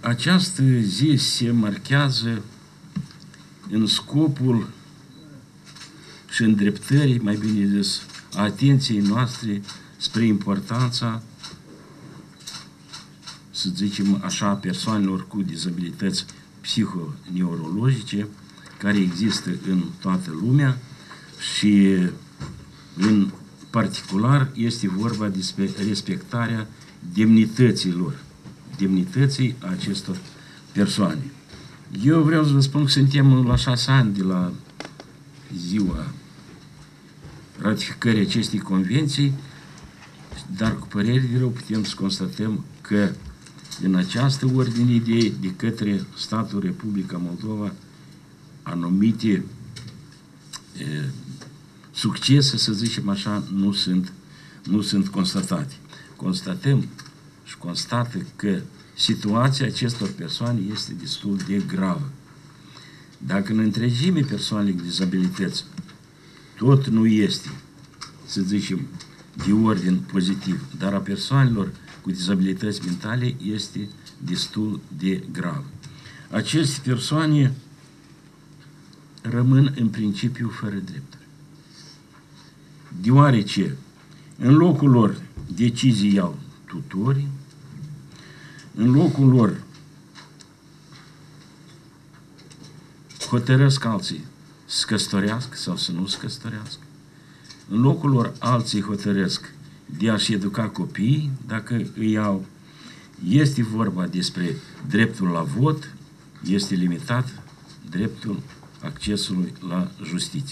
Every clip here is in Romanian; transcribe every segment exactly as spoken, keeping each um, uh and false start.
Această zi se marchează în scopul și îndreptării, mai bine zis, a atenției noastre spre importanța, să zicem așa, persoanelor cu dizabilități psihoneurologice care există în toată lumea și în particular este vorba despre respectarea demnităților, demnității acestor persoane. Eu vreau să vă spun că suntem la șase ani de la ziua ratificării acestei convenții, dar cu părere de rău putem să constatăm că în această ordine de idei de către statul Republica Moldova anumite e, succese, să zicem așa, nu sunt, nu sunt constatate. Constatăm și constată că situația acestor persoane este destul de gravă. Dacă în întregime persoanele cu dizabilități tot nu este, să zicem, de ordin pozitiv, dar a persoanelor cu dizabilități mentale este destul de grav. Aceste persoane rămân în principiu fără drepturi. Deoarece în locul lor decizii iau tutorii, în locul lor hotărăsc alții să căsătorească sau să nu se căsătorească. În locul lor alții hotărăsc de a-și educa copiii, dacă îi au. Este vorba despre dreptul la vot, este limitat dreptul accesului la justiție.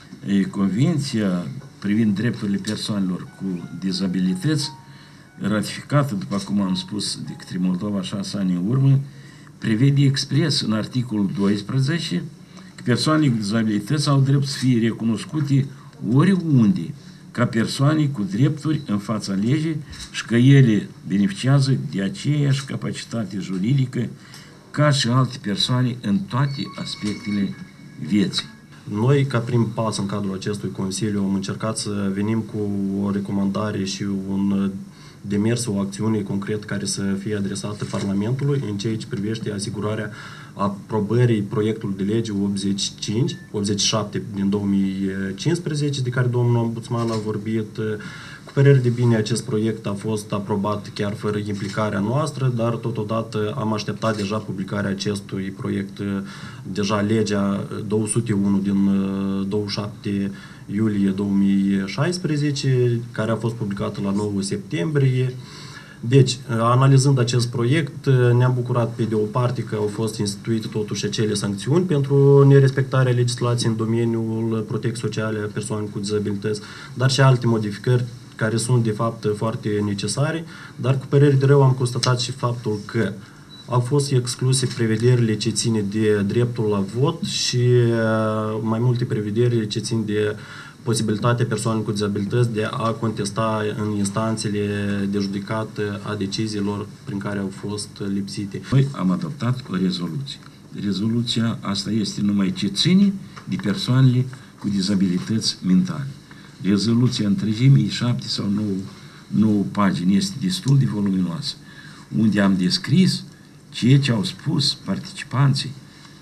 Convenția privind drepturile persoanelor cu dizabilități, ratificată, după cum am spus, de către Moldova șase ani în urmă, prevede expres în articolul doisprezece că persoanele cu dizabilități au drept să fie recunoscute oriunde ca persoane cu drepturi în fața legii și că ele beneficiază de aceeași capacitate juridică ca și alte persoane în toate aspectele vieții. Noi, ca prim pas în cadrul acestui Consiliu, am încercat să venim cu o recomandare și un demers, o acțiune concret care să fie adresată Parlamentului în ceea ce privește asigurarea aprobării proiectului de lege optzeci și cinci, optzeci și șapte din două mii cincisprezece, de care domnul ombudsman a vorbit. Cu părere de bine, acest proiect a fost aprobat chiar fără implicarea noastră, dar totodată am așteptat deja publicarea acestui proiect, deja legea două sute unu din douăzeci și șapte iulie două mii șaisprezece, care a fost publicată la nouă septembrie. Deci, analizând acest proiect, ne-am bucurat pe de o parte că au fost instituite totuși acele sancțiuni pentru nerespectarea legislației în domeniul protecției sociale a persoanelor cu dizabilități, dar și alte modificări care sunt de fapt foarte necesare, dar cu părere de rău am constatat și faptul că au fost excluse prevederile ce ține de dreptul la vot și mai multe prevederi ce țin de posibilitatea persoanelor cu dizabilități de a contesta în instanțele de judecată a deciziilor prin care au fost lipsite. Noi am adoptat o rezoluție. Rezoluția asta este numai ce ține de persoanele cu dizabilități mentale. Rezoluția întregimii, șapte sau nouă, nouă pagini, este destul de voluminoasă, unde am descris ceea ce au spus participanții.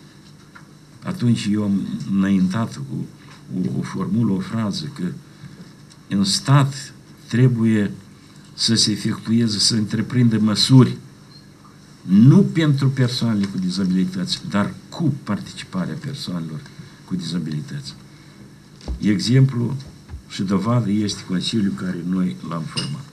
Atunci eu am înaintat o, o, o formulă, o frază, că în stat trebuie să se efectueze, să întreprindă măsuri, nu pentru persoanele cu dizabilități, dar cu participarea persoanelor cu dizabilități. Exemplu și dovadă este Consiliul care noi l-am format.